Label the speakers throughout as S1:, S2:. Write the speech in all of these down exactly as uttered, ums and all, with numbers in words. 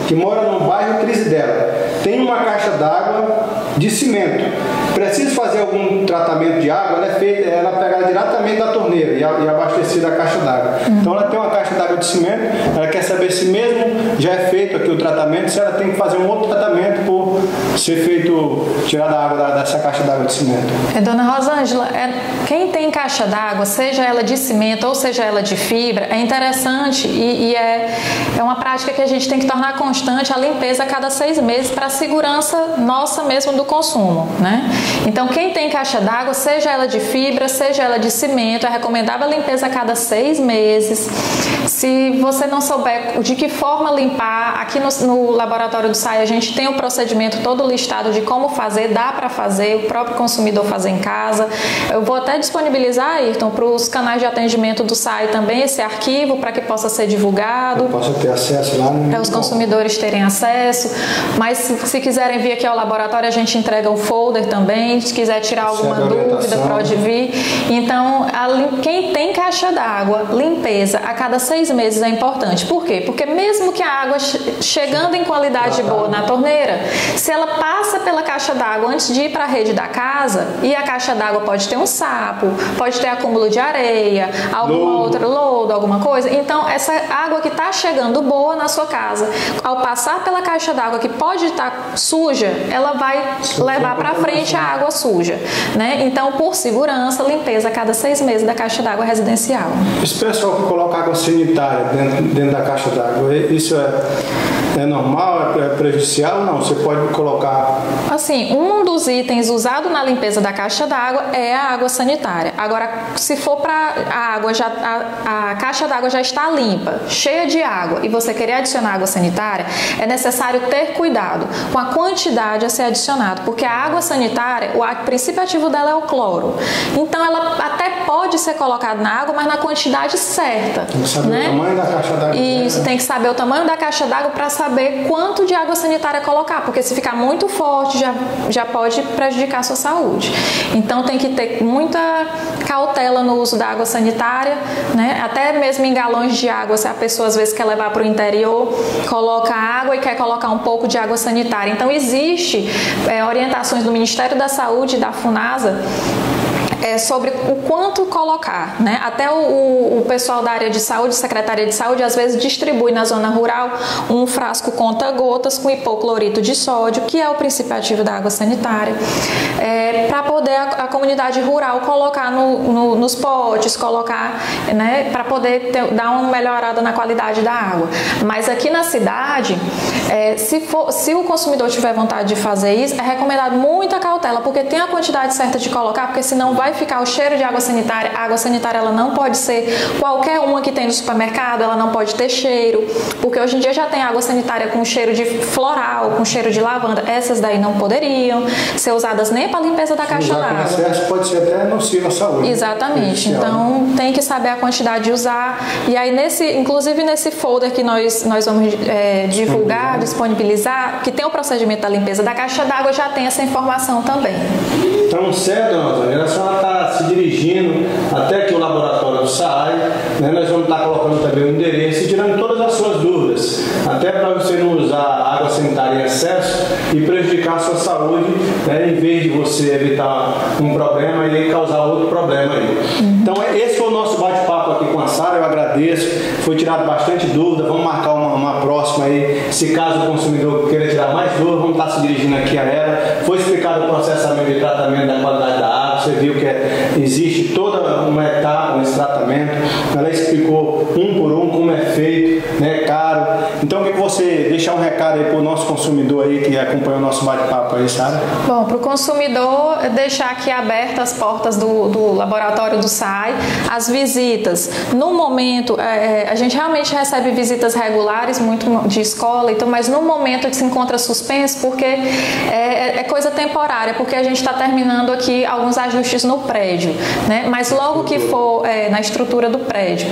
S1: que mora no bairro Trizidela. Tem uma caixa d'água de cimento. Precisa fazer algum tratamento de água, ela é feita, ela é pegada diretamente da torneira e abastecida a caixa d'água. Uhum. Então ela tem uma caixa d'água de cimento, ela quer saber se mesmo já é feito aqui o tratamento, se ela tem que fazer um outro tratamento por ser feito, tirar da água dessa caixa d'água de cimento.
S2: É, dona Rosângela, é, quem tem caixa d'água, seja ela de cimento ou seja ela de fibra, é interessante e, e é, é uma prática que a gente tem que tornar constante a limpeza a cada seis meses para a segurança nossa mesmo do consumo, né? Então, quem tem caixa d'água, seja ela de fibra, seja ela de cimento, é recomendável a limpeza a cada seis meses. Se você não souber de que forma limpar, aqui no, no laboratório do S A I a gente tem o procedimento todo listado de como fazer, dá para fazer, o próprio consumidor fazer em casa. Eu vou até disponibilizar, Ayrton, para os canais de atendimento do S A I também esse arquivo para que possa ser divulgado.
S1: Possa ter acesso lá.
S2: Para os consumidores terem acesso. Mas se, se quiserem vir aqui ao laboratório, a gente entrega um folder também. Se quiser tirar alguma dúvida, pode vir. Então, a, quem tem caixa d'água, limpeza a cada seis meses é importante. Por quê? Porque mesmo que a água chegando em qualidade boa na torneira, se ela passa pela caixa d'água antes de ir para a rede da casa, e a caixa d'água pode ter um sapo, pode ter acúmulo de areia, alguma lodo. outra lodo, alguma coisa. Então, essa água que está chegando boa na sua casa, ao passar pela caixa d'água que pode estar suja, ela vai Sim, levar para frente a água suja, né? Então, por segurança, limpeza a cada seis meses da caixa d'água residencial.
S1: Esse pessoal que coloca água sanitária dentro, dentro da caixa d'água, isso é, é normal, é prejudicial? Não, você pode colocar...
S2: Assim, um dos itens usado na limpeza da caixa d'água é a água sanitária. Agora, se for para a água, já, a, a caixa d'água já está limpa, cheia de água, e você querer adicionar água sanitária, é necessário ter cuidado com a quantidade a ser adicionado, porque a água sanitária, o princípio ativo dela é o cloro. Então, ela até pode ser colocada na água, mas na quantidade certa.
S1: Tem que saber
S2: né?
S1: o tamanho da caixa d'água.
S2: Isso,
S1: né?
S2: tem que saber o tamanho da caixa d'água para saber quanto de água sanitária colocar, porque se ficar muito forte, já, já pode prejudicar a sua saúde. Então, tem que ter muita cautela no uso da água sanitária, né? Até mesmo em galões de água, se a pessoa às vezes quer levar para o interior, coloca água e quer colocar um pouco de água sanitária. Então, existe é, orientações do Ministério da Saúde e da FUNASA É sobre o quanto colocar, né? Até o, o pessoal da área de saúde, Secretaria de Saúde, às vezes distribui na zona rural um frasco conta-gotas com hipoclorito de sódio, que é o princípio ativo da água sanitária, é, para poder a, a comunidade rural colocar no, no, nos potes, colocar, né? Para poder ter, dar uma melhorada na qualidade da água. Mas aqui na cidade, é, se, for, se o consumidor tiver vontade de fazer isso, é recomendado muita cautela, porque tem a quantidade certa de colocar, porque senão vai ficar o cheiro de água sanitária. A água sanitária ela não pode ser qualquer uma que tem no supermercado, ela não pode ter cheiro, porque hoje em dia já tem água sanitária com cheiro de floral, com cheiro de lavanda. Essas daí não poderiam ser usadas nem para limpeza da caixa d'água.
S1: Excesso pode ser até nocivo à saúde.
S2: Exatamente. Então tem que saber a quantidade de usar. E aí nesse, inclusive nesse folder que nós nós vamos é, divulgar, disponibilizar, que tem o procedimento da limpeza da caixa d'água, já tem essa informação também.
S1: Então, certo, dona Rosângela, a senhora está se dirigindo até aqui o laboratório do S A I, né? Nós vamos estar colocando também o endereço e tirando todas as suas dúvidas, até para você não usar água sanitária em excesso e prejudicar a sua saúde, né? Em vez de você evitar um problema e causar outro problema aí. Uhum. Então, esse foi o nosso bate-papo aqui com a Sara, eu agradeço, foi tirado bastante dúvida, vamos marcar uma, uma próxima aí, se caso o consumidor queira tirar mais dúvidas, vamos estar se dirigindo aqui a ela. Foi explicado o processamento e tratamento da qualidade da água, você viu que é, existe toda uma etapa nesse tratamento, ela explicou um por um como é feito, né, caro. Então, o que você deixar um recado aí para o nosso consumidor aí que acompanha o nosso bate-papo aí, Sara?
S2: Bom, para o consumidor, deixar aqui abertas as portas do, do laboratório do S A I, as visitas. No momento, é, a gente realmente recebe visitas regulares, muito de escola, então, mas no momento que se encontra suspenso, porque é, é coisa temporária, porque a gente está terminando aqui alguns ajustes no prédio, né? Mas logo que for é, na estrutura do prédio.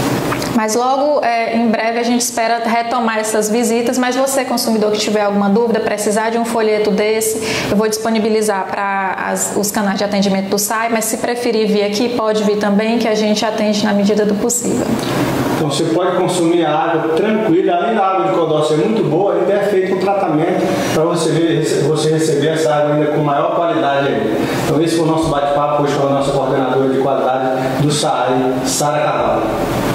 S2: Mas logo, é, em breve, a gente espera retomar essas visitas, mas você, consumidor, que tiver alguma dúvida, precisar de um folheto desse, eu vou disponibilizar para os canais de atendimento do S A I, mas se preferir vir aqui, pode vir também, que a gente atende na medida do possível.
S1: Então você pode consumir a água tranquila, além da água de Codó ser muito boa, ainda é feito um tratamento para você, ver, você receber essa água ainda com maior qualidade ainda. Então esse foi o nosso bate-papo hoje com a nossa coordenadora de qualidade do SAAI, Sara Carvalho.